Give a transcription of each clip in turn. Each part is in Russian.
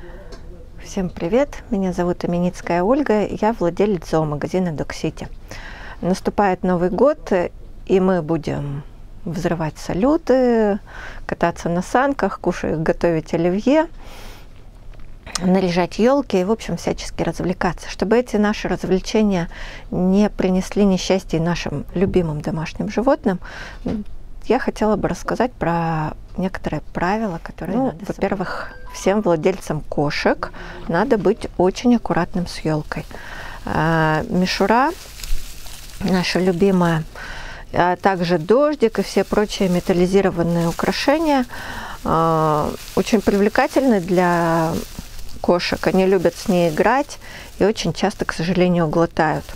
Всем привет! Меня зовут Именицкая Ольга, я владелец зоомагазина Dog City. Наступает Новый год, и мы будем взрывать салюты, кататься на санках, готовить оливье, наряжать елки и, в общем, всячески развлекаться. Чтобы эти наши развлечения не принесли несчастья нашим любимым домашним животным, я хотела бы рассказать про некоторые правила, которые во-первых, всем владельцам кошек надо быть очень аккуратным с елкой. Мишура, наша любимая, а также дождик и все прочие металлизированные украшения очень привлекательны для кошек. Они любят с ней играть и очень часто, к сожалению, глотают.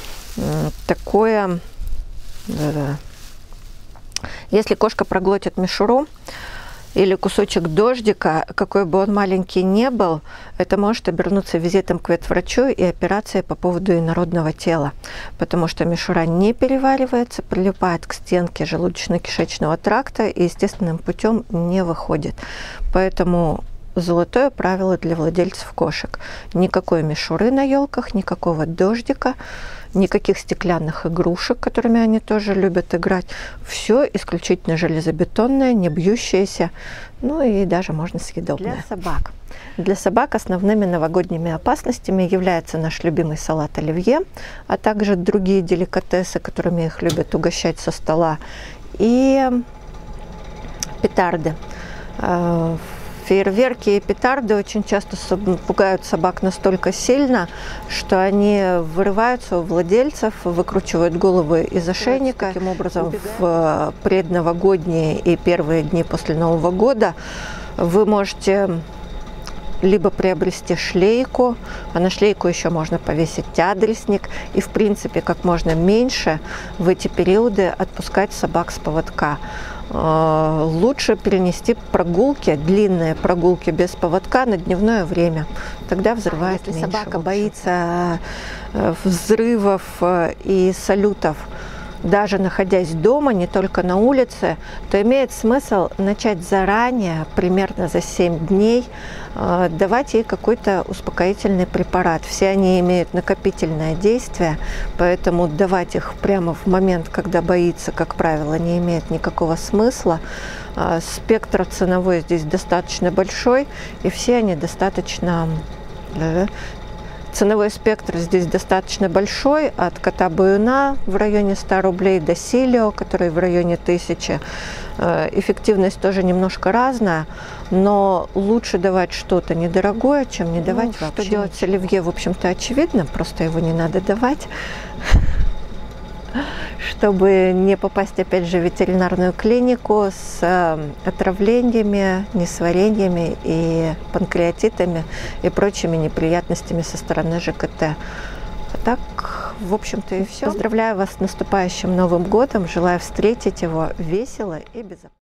Если кошка проглотит мишуру или кусочек дождика, какой бы он маленький ни был, это может обернуться визитом к ветврачу и операцией по поводу инородного тела, потому что мишура не переваривается, прилипает к стенке желудочно-кишечного тракта и естественным путем не выходит. Поэтому золотое правило для владельцев кошек: никакой мишуры на елках, никакого дождика, никаких стеклянных игрушек, которыми они тоже любят играть. Все исключительно железобетонное, не бьющееся, ну и даже можно съедобное. Для собак. Для собак основными новогодними опасностями является наш любимый салат оливье, а также другие деликатесы, которыми их любят угощать со стола, и петарды. Фейерверки и петарды очень часто пугают собак настолько сильно, что они вырываются у владельцев, выкручивают головы из ошейника. Таким образом, в предновогодние и первые дни после Нового года вы можете либо приобрести шлейку, а на шлейку еще можно повесить адресник, и в принципе как можно меньше в эти периоды отпускать собак с поводка. Лучше перенести прогулки, длинные прогулки без поводка на дневное время. Тогда взрывает меньше. Если собака боится взрывов и салютов, даже находясь дома, не только на улице, то имеет смысл начать заранее, примерно за 7 дней, давать ей какой-то успокоительный препарат. Все они имеют накопительное действие, поэтому давать их прямо в момент, когда боится, как правило, не имеет никакого смысла. Спектр ценовой здесь достаточно большой, и все они достаточно... Ценовой спектр здесь достаточно большой, от кота-баюна в районе 100 рублей до силио, который в районе 1000. Эффективность тоже немножко разная, но лучше давать что-то недорогое, чем не давать вообще. Что делать с оливье, в общем-то, очевидно, просто его не надо давать, чтобы не попасть, опять же, в ветеринарную клинику с отравлениями, несварениями и панкреатитами и прочими неприятностями со стороны ЖКТ. А так, в общем-то, и все. Поздравляю вас с наступающим Новым годом, желаю встретить его весело и безопасно.